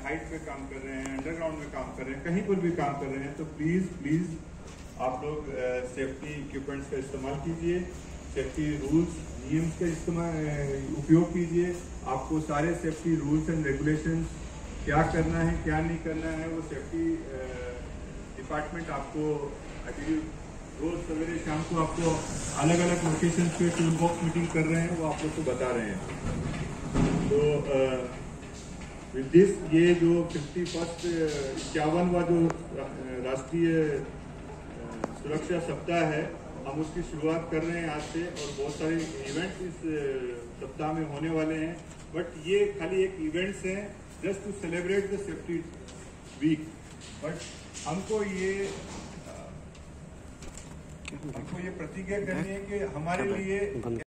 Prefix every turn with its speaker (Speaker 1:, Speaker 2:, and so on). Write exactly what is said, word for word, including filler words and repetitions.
Speaker 1: Height पे काम कर रहे हैं, अंडरग्राउंड में काम कर रहे हैं, कहीं पर भी काम कर रहे हैं, तो प्लीज़ प्लीज़ आप लोग सेफ्टी इक्विपमेंट्स का इस्तेमाल कीजिए, सेफ्टी रूल्स नियम्स का इस्तेमाल उपयोग कीजिए। आपको सारे सेफ्टी रूल्स एंड रेगुलेशंस क्या करना है क्या नहीं करना है वो सेफ्टी डिपार्टमेंट आपको रोज सवेरे शाम को आपको अलग अलग लोकेशन पे टूल बॉक्स मीटिंग कर रहे हैं, वो आप लोग को बता रहे हैं। तो विद दिस ये जो फिफ्टी फर्स्ट इक्यावनवा जो राष्ट्रीय सुरक्षा सप्ताह है, हम उसकी शुरुआत कर रहे हैं आज से, और बहुत सारे इवेंट्स इस सप्ताह में होने वाले हैं। बट ये खाली एक इवेंट्स हैं just to celebrate the safety week. But हमको ये हमको ये प्रतिज्ञा करनी है कि हमारे लिए